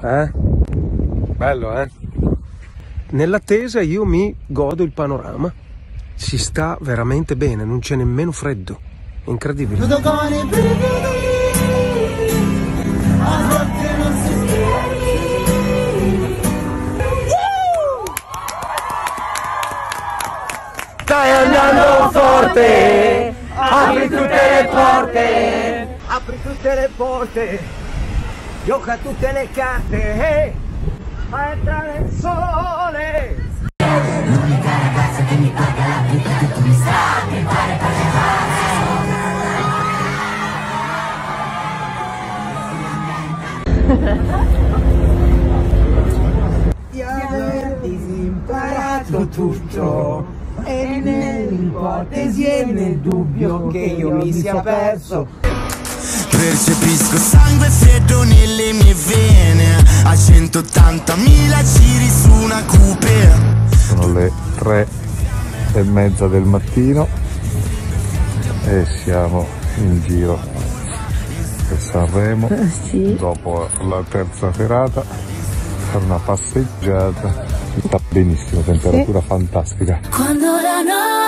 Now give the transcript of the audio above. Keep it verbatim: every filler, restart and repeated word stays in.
Eh? Bello, eh? Nell'attesa io mi godo il panorama. Si sta veramente bene, non c'è nemmeno freddo. Incredibile. Stai andando forte, apri tutte le porte, apri tutte le porte, gioca tutte le carte, fa entrare il sole. L'unica ragazza che mi paga la vita, tutto mi sta, mi pare per di aver disimparato tutto. E nell'ipotesi e nel dubbio che io mi sia perso, percepisco sangue freddo nelle mie vene a centottantamila giri su una coupe. Sono le tre e mezza del mattino e siamo in giro per Sanremo, sì. Dopo la terza serata fare una passeggiata. Sta benissimo, temperatura sì. Fantastica. Quando la notte